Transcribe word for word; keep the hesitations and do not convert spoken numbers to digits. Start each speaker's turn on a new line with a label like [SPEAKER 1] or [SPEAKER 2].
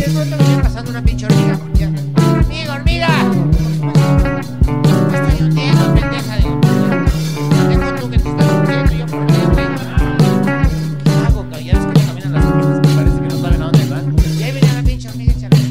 [SPEAKER 1] de pronto venía pasando una pinche hormiga. ¡Hormiga, hormiga! Me estoy hundiendo, pendeja. Digo, pendejo tú que te estás hundiendo. Yo, ¿por qué, güey? ¿Qué hago, cabrón? Ya ves cómo caminan las hormigas, que parece que no saben a dónde van. Y ahí venía la pinche hormiga, échale.